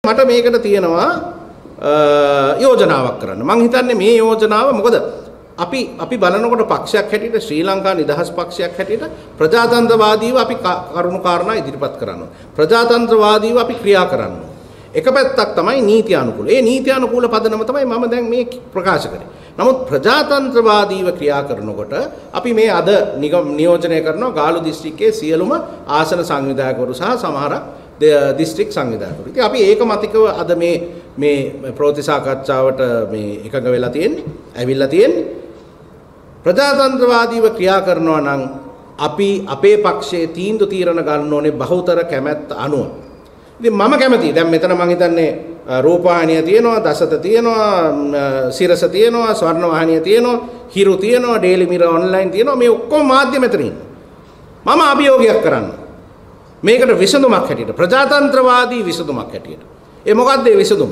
මට මේකට තියෙනවා යෝජනාවක් කරන්න. මම හිතන්නේ මේ යෝජනාව මොකද අපි බලනකොට පක්ෂයක් හැටියට ශ්‍රී ලංකා නිදහස් පක්ෂයක් හැටියට ප්‍රජාතන්ත්‍රවාදීව අපි කරුණු කාරණා ඉදිරිපත් කරනවා. ප්‍රජාතන්ත්‍රවාදීව අපි ක්‍රියා කරනවා. එක පැත්තක් තමයි නීති අනුකූල. ඒ නීති අනුකූල පදනම තමයි මම දැන් මේ ප්‍රකාශ කරේ. නමුත් ප්‍රජාතන්ත්‍රවාදීව ක්‍රියා කරනකොට අපි මේ අද නියෝජනය කරනවා ගාලු දිස්ත්‍රික්කයේ සියලුම ආසන සංවිධායකවරු සහ සමහර දිස්ත්‍රික් සංවිධායකවරු. ඉතින් අපි ඒක මතිකව අද මේ ප්‍රවෘත්ති සාකච්ඡාවට මේ එකඟ වෙලා තියෙන්නේ, ඇවිල්ලා තියෙන්නේ. ප්‍රජාතන්ත්‍රවාදීව ක්‍රියා කරනවා නම් අපි අපේ පක්ෂයේ තීන්දුව తీරන ගන්න ඕනේ බහුතර කැමැත්ත අනුව. ඉතින් මම කැමතියි. දැන් මෙතන මම හිතන්නේ රූපවාහිනිය තියෙනවා, දසත තියෙනවා, සිරස තියෙනවා, ස්වර්ණවාහිනිය තියෙනවා, හිරු තියෙනවා, ඩේලි මිරර් ඔන්ලයින් තියෙනවා. මේ ඔක්කොම මාධ්‍ය මෙතන ඉන්නවා. මම අභියෝගයක් කරන්න. මේකට විසඳුමක් හැටියට, ප්‍රජාතන්ත්‍රවාදී විසඳුමක් හැටියට. ඒ මොකක්ද ඒ විසඳුම?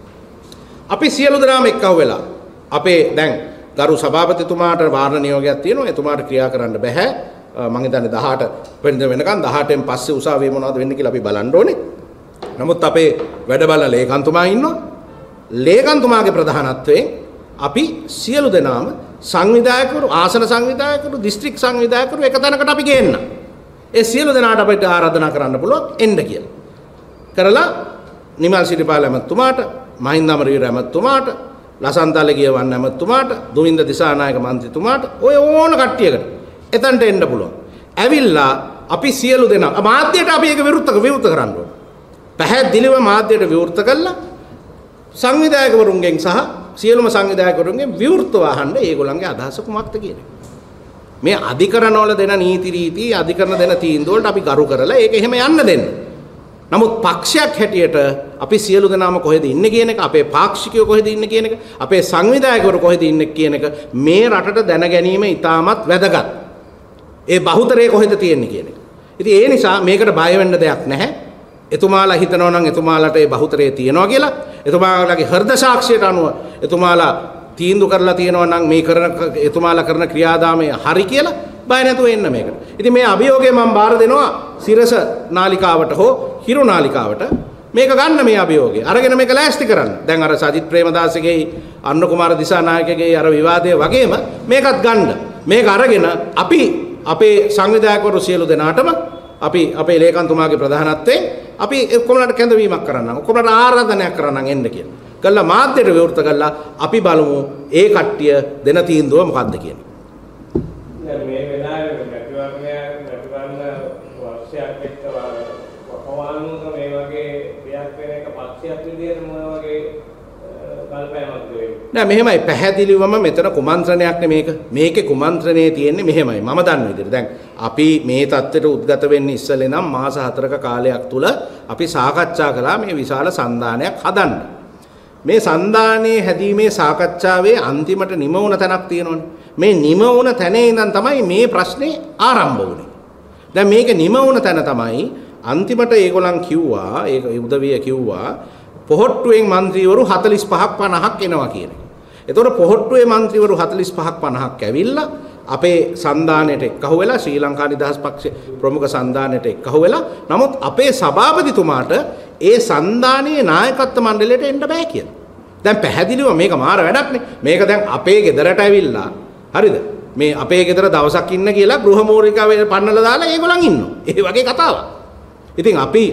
අපි සියලු දෙනාම එක්කව වෙලා අපේ දැන් ගරු සභාපතිතුමාට වාරණ නියෝගයක් තියෙනවා. එතුමාට ක්‍රියා කරන්න බෑ. මම හිතන්නේ 18 වෙනිදා වෙනකන් 18න් පස්සේ උසාවියේ මොනවද වෙන්නේ කියලා අපි බලන්න ඕනේ. නමුත් අපේ වැඩ බලන ලේකම්තුමා ඉන්නවා. ලේකම්තුමාගේ ප්‍රධානත්වයෙන් අපි සියලු දෙනාම සංවිධායකවරු, ආසන සංවිධායකවරු, දිස්ත්‍රික් සංවිධායකවරු එක තැනකට අපි ගේන්න. ඒ සියලු දෙනාට අපිට ආරාධනා කරන්න පුළුවන් එන්න කියලා. කරලා නිමල් සිරිපාල ඇමතුමාට, මහින්ද අමරවීර ඇමතුමාට, ලසන්තල ගියවන්න ඇමතුමාට, දුමින්ද දිසානායක මන්ත්‍රීතුමාට ඔය ඕන කට්ටියකට එතනට එන්න පුළුවන්. ඇවිල්ලා අපි සියලු දෙනා මාධ්‍යයට අපි ඒක විවෘත කරන්න ඕනේ. පැහැදිලිව මාධ්‍යයට විවෘත කළා සංවිධායකවරුන්ගෙන් සහ සියලුම සංවිධායකවරුන්ගෙන් විවෘතව අහන්න ඒගොල්ලන්ගේ අදහස කුමක්ද කියන එක. මේ අධිකරණවල දෙන නීති රීති, අධිකරණ දෙන තීන්දුව වලට අපි ගරු කරලා ඒක එහෙම යන්න දෙන්න. නමුත් පක්ෂයක් හැටියට අපි සියලු දෙනාම කොහෙද ඉන්නේ කියන එක, අපේ පාක්ෂිකයෝ කොහෙද ඉන්නේ කියන එක, අපේ සංවිධායකවරු කොහෙද ඉන්නේ කියන එක මේ රටට දැන ගැනීම ඉතාමත් වැදගත්. ඒ බහුතරය කොහෙද තියෙන්නේ කියන එක. ඉතින් ඒ නිසා මේකට බය වෙන්න දෙයක් නැහැ. එතුමාලා හිතනවා නම් එතුමාලට ඒ බහුතරය තියෙනවා කියලා, එතුමාලගේ හෘද සාක්ෂියට අනුව එතුමාලා තීන්දුව කරලා තියෙනවා නම් මේ කරන එතුමාලා කරන ක්‍රියාදාමය හරි කියලා බය නැතුව එන්න මේකට. ඉතින් මේ අභියෝගය මම බාර දෙනවා සිරස නාලිකාවට හෝ හිරු නාලිකාවට මේක ගන්න මේ අභියෝගය. අරගෙන මේක ලෑස්ති කරන්න. දැන් අර සජිත් ප්‍රේමදාසගේ අන්න කුමාර දිසානායකගේ අර විවාදය වගේම මේකත් ගන්න. මේක අරගෙන අපි අපේ සංවිධායකවරු සියලු දෙනාටම අපි අපේ ලේකම්තුමාගේ ප්‍රධානත්වයෙන් අපි ඔක්කොමලට කැඳවීමක් කරන්න. ඔක්කොමලට ආරාධනයක් කරන්න එන්න කියලා. කළා මාධ්‍යයට විවෘත කළා අපි බලමු ඒ කට්ටිය දෙන තීන්දුව මොකක්ද කියන. දැන් මේ වෙලාවේ ප්‍රතිවර්ණ වර්ෂයක් එක්ක වකවානුක මේ වගේ දෙයක් වෙන එක පක්ෂයක් විදිහට මොන වගේ කල්පනාවක්ද වෙන්නේ? නෑ මෙහෙමයි පැහැදිලිවම මෙතන කුමන්ත්‍රණයක් නේ මේක. මේකේ කුමන්ත්‍රණයේ තියෙන්නේ මෙහෙමයි. මම දන්න විදිහට. දැන් අපි මේ தත්ත්වයට උද්ගත වෙන්නේ ඉස්සෙල්ලා නම් මාස 4ක කාලයක් තුල අපි සාකච්ඡා කළා මේ විශාල සන්දානයක් හදන්න. මේ සන්දානයේ හැදීමේ සාකච්ඡාවේ අන්තිමට නිම වුණ තැනක් තියෙනවනේ. මේ නිම වුණ තැනේ ඉඳන් තමයි මේ ප්‍රශ්නේ ආරම්භ වුනේ. දැන් මේක නිම වුණ තැන තමයි අන්තිමට ඒගොල්ලන් කිව්වා, ඒ උදවිය කිව්වා පොහොට්ටුවෙන් മന്ത്രിවරු 45ක් 50ක් එනවා කියන එක. එතකොට පොහොට්ටුවේ മന്ത്രിවරු 45ක් 50ක් ඇවිල්ලා අපේ සන්දානයට එක්කහුව වෙලා ශ්‍රී ලංකා නිදහස් පක්ෂ ප්‍රමුඛ සන්දානයට එක්කහුව වෙලා නමුත් අපේ සභාපතිතුමාට ඒ සන්දානයේ නායකත්ව මණ්ඩලයට එන්න බෑ කියලා. දැන් පැහැදිලිව මේක මාර වැඩක්නේ. මේක දැන් අපේ ගෙදරට ඇවිල්ලා හරිද? මේ අපේ ගෙදර දවසක් ඉන්න කියලා ගෘහමූලිකාවේ පන්නලා දාලා ඒගොල්ලන් ඉන්නවා. ඒ වගේ කතාවක්. ඉතින් අපි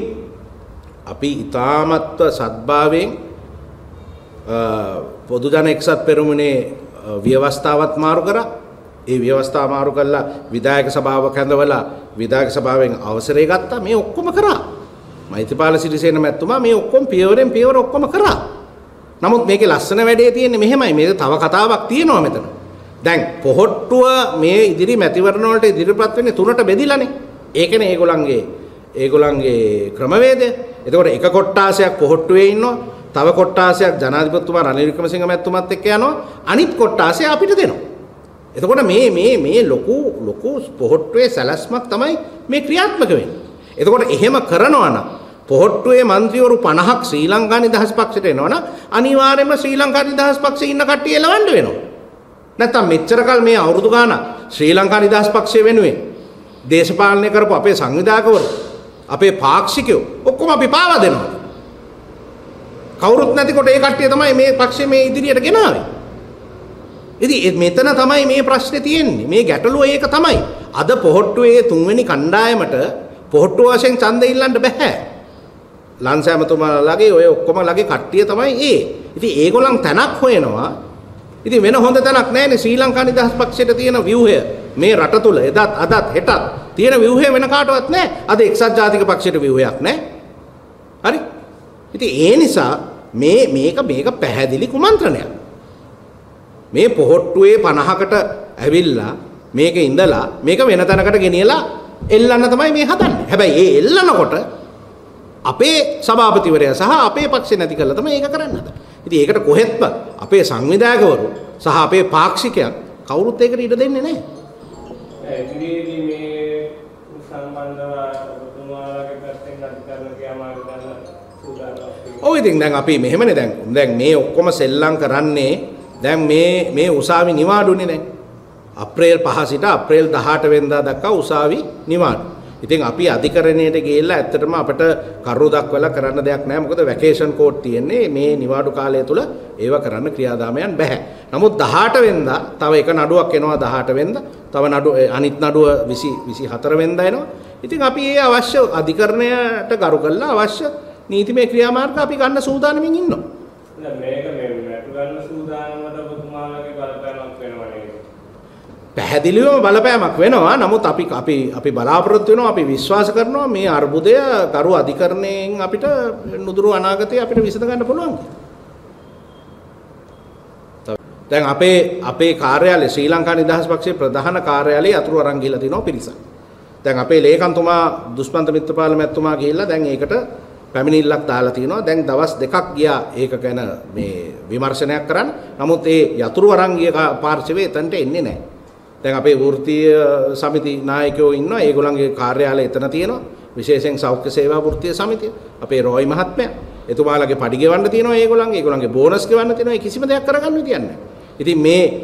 ඉතාමත්ව සත්භාවයෙන් පොදු ජන එක්සත් පෙරමුණේ ව්‍යවස්ථාවත් මාරු කරා. ඒ ව්‍යවස්ථාව මාරු කළා විධායක සභාව කැඳවලා විධායක සභාවෙන් අවසරය ගත්තා. මේ ඔක්කොම කරා. මෛත්‍රීපාල සිරිසේන මැතිතුමා මේ ඔක්කොම පියවරෙන් පියවර ඔක්කොම කරා. නමුත් මේකේ ලස්සන වැඩේ තියෙන්නේ මෙහෙමයි. මේක තව කතාවක් තියෙනවා මෙතන. දැන් පොහොට්ටුව මේ ඉදිරි මැතිවරණ වලට ඉදිරිපත් වෙන්නේ තුනට බෙදිලානේ. ඒකනේ ඒගොල්ලන්ගේ ක්‍රමවේදය. එතකොට එක කොට්ටාසයක් පොහොට්ටුවේ ඉන්නවා. තව කොට්ටාසයක් ජනාධිපතිතුමා රනිල් වික්‍රමසිංහ මැතිතුමත් එක්ක යනවා. අනිත් කොට්ටාසය අපිට දෙනවා. එතකොට මේ ලොකු පොහොට්ටුවේ සැලැස්මක් තමයි මේ ක්‍රියාත්මක වෙන්නේ. එතකොට එහෙම කරනවා නම් පොහොට්ටුවේ മന്ത്രിවරු 50ක් ශ්‍රී ලංකා නිදහස් පක්ෂයට එනවනම් අනිවාර්යයෙන්ම ශ්‍රී ලංකා නිදහස් පක්ෂයේ ඉන්න කට්ටිය එලවන්න වෙනවා. නැත්තම් මෙච්චර කල් මේ අවුරුදු ගාණක් ශ්‍රී ලංකා නිදහස් පක්ෂය වෙනුවෙන් දේශපාලනය කරපු අපේ සංවිධායකවරු අපේ පාක්ෂිකයෝ ඔක්කොම අපි පාවා දෙනවා. කවුරුත් නැතිකොට ඒ කට්ටිය තමයි මේ පක්ෂය මේ ඉදිරියට ගෙනාවේ. ඉතින් මෙතන තමයි මේ ප්‍රශ්නේ තියෙන්නේ. මේ ගැටලුව ඒක තමයි. අද පොහොට්ටුවේ තුන්වෙනි කණ්ඩායමට පොහොට්ටුව වශයෙන් ඡන්දෙ ඉල්ලන්න බෑ. ලංසෑමතුමාලාගේ ඔය ඔක්කොමලාගේ කට්ටිය තමයි ඒ. ඉතින් ඒගොල්ලන් තැනක් හොයනවා. ඉතින් වෙන හොඳ තැනක් නැහැනේ ශ්‍රී ලංකා නිදහස් පක්ෂයට තියෙන ව්‍යුහය. මේ රට තුල එදත් අදත් හෙටත් තියෙන ව්‍යුහය වෙන කාටවත් නැහැ. අද එක්සත් ජාතික පක්ෂයට ව්‍යුහයක් නැහැ. හරි? ඉතින් ඒ නිසා මේක පැහැදිලි කුමන්ත්‍රණයක්. මේ පොහොට්ටුවේ 50කට ඇවිල්ලා මේක ඉඳලා මේක වෙන තැනකට ගෙනියලා එල්ලන්න තමයි මේ හදන්නේ. හැබැයි ඒ එල්ලනකොට අපේ සභාපතිවරයා සහ අපේ පක්ෂේ නැති කළා තමයි ඒක කරන්න හදන්නේ. ඉතින් ඒකට කොහෙත්ම අපේ සංවිධායකවරු සහ අපේ පාක්ෂිකයන් කවුරුත් ඒකට ඉඩ දෙන්නේ නැහැ. ඉතින් මේ සම්බන්ධව ඔබතුමාලගේ පැත්තෙන් අධිකරණ කියාමාරු ගන්න සූදානම්. ඔව් ඉතින් දැන් අපි මෙහෙමනේ දැන් මේ ඔක්කොම සෙල්ලම් කරන්නේ දැන් මේ උසාවි නිවාඩුනේ දැන්. අප්‍රේල් 5 සිට අප්‍රේල් 18 වෙනිදා දක්වා උසාවි නිවාඩු. ඉතින් අපි අධිකරණයට ගිහිල්ලා ඇත්තටම අපිට කරු දක්වලා කරන්න දෙයක් නැහැ. මොකද වැකේෂන් කෝඩ් තියෙන්නේ මේ නිවාඩු කාලය තුල ඒව කරන්න ක්‍රියාදාමයන් බෑ. නමුත් 18 වෙනිදා තව එක නඩුවක් එනවා 18 වෙනිදා. තව අනිත් නඩුව 24 වෙනිදා එනවා. ඉතින් අපි ඒ අවශ්‍ය අධිකරණයට ගරු කරලා අවශ්‍ය නීතිමය ක්‍රියාමාර්ග අපි ගන්න සූදානමින් ඉන්නවා. දැන් මේක වැටු ගන්න සූදානමට ඔබතුමාලගේ බලපෑමක් වෙනවා නේද? පැහැදිලිවම බලපෑමක් වෙනවා. නමුත් අපි බලාපොරොත්තු වෙනවා අපි විශ්වාස කරනවා මේ අර්බුදය ගරු අධිකරණයෙන් අපිට නුදුරු අනාගතයේ අපිට විසඳ ගන්න පුළුවන්. දැන් අපේ කාර්යාලය ශ්‍රී ලංකා නිදහස් පක්ෂයේ ප්‍රධාන කාර්යාලයේ අතුරු අරන් ගිහිලා තිනවා පිරිසක්. දැන් අපේ ලේකම්තුමා දුෂ්මන්ත මිත්‍රපාල මැතිතුමා ගිහිල්ලා දැන් ඒකට පැමිණිල්ලක් දාලා තිනවා. දැන් දවස් දෙකක් ගියා ඒක ගැන මේ විමර්ශනයක් කරන්න. නමුත් ඒ යතුරු අරන් ගිය පාර්ශවයේ එතනට එන්නේ නැහැ. දැන් අපේ වෘත්තීය සමිති නායකයෝ ඉන්නවා. ඒගොල්ලන්ගේ කාර්යාලය එතන තියෙනවා. විශේෂයෙන් සෞඛ්‍ය සේවා වෘත්තීය සමිතිය. අපේ රොයි මහත්මයා. එතුමාලගේ පඩි ගෙවන්න තියෙනවා ඒගොල්ලන්ගේ බෝනස් ගෙවන්න තියෙනවා. ඒ කිසිම දෙයක් කරගන්න විදියක් නැහැ. ඉතින්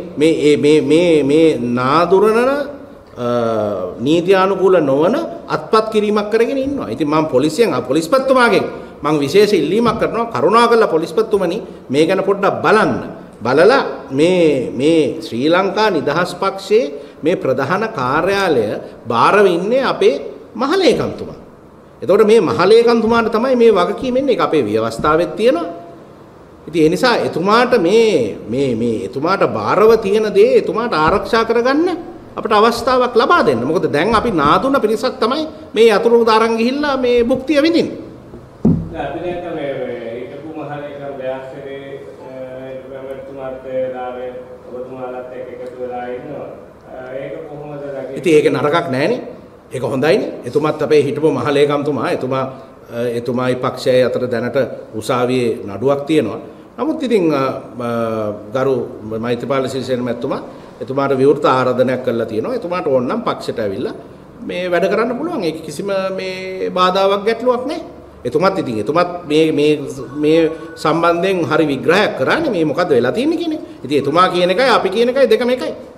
මේ නාදුරන නීතියානුකූල නොවන අත්පත් කිරීමක් කරගෙන ඉන්නවා. ඉතින් මම පොලිස්පතිතුමාගෙන් මම විශේෂ ඉල්ලීමක් කරනවා කරුණාකරලා පොලිස්පතිතුමනි මේ ගැන පොඩ්ඩක් බලන්න. බලලා මේ ශ්‍රී ලංකා නිදහස් පක්ෂයේ මේ ප්‍රධාන කාර්යාලය බාරව ඉන්නේ අපේ මහලේකම්තුමා. එතකොට මේ මහලේකම්තුමාට තමයි මේ වගකීම එන්නේ. ඒක අපේ ව්‍යවස්ථාවෙත් තියෙනවා. ඉතින් ඒ නිසා එතුමාට එතුමාට බාරව තියෙන දේ එතුමාට ආරක්ෂා කරගන්න අපිට අවස්ථාවක් ලබා දෙන්න. මොකද දැන් අපි නාදුන පිරිසක් තමයි මේ අතුරු දාරන් ගිහිල්ලා මේ භුක්තිය විඳින්නේ. දැන් අපි දැන් මේ හිටපු මහලේකම් ව්‍යාසයේ එතුමාත්ලාගේ ඔබතුමාලත් එක්ක එකතු වෙලා ඉන්නවා. ඒක කොහොමද දකින්නේ? ඉතින් ඒක නරකක් නෑනේ. ඒක හොඳයිනේ. එතුමත් අපේ හිටපු මහලේකම්තුමා එතුමායි පක්ෂයයි අතර දැනට උසාවියේ නඩුවක් තියෙනවා. නමුත් ඉතින් ගරු මෛත්‍රීපාල සිරිසේන මැතිතුමා එතුමාට විවෘත ආරාධනයක් කරලා තියෙනවා. එතුමාට ඕන නම් පක්ෂයට ඇවිල්ලා මේ වැඩ කරන්න පුළුවන්. ඒක කිසිම මේ බාධාවක් ගැටලුවක් නැහැ. එතුමත් මේ සම්බන්ධයෙන් හරි විග්‍රහයක් කරන්නේ මේ මොකද්ද වෙලා තියෙන්නේ කියන්නේ. ඉතින් එතුමා කියන එකයි අපි කියන එකයි දෙකම එකයි.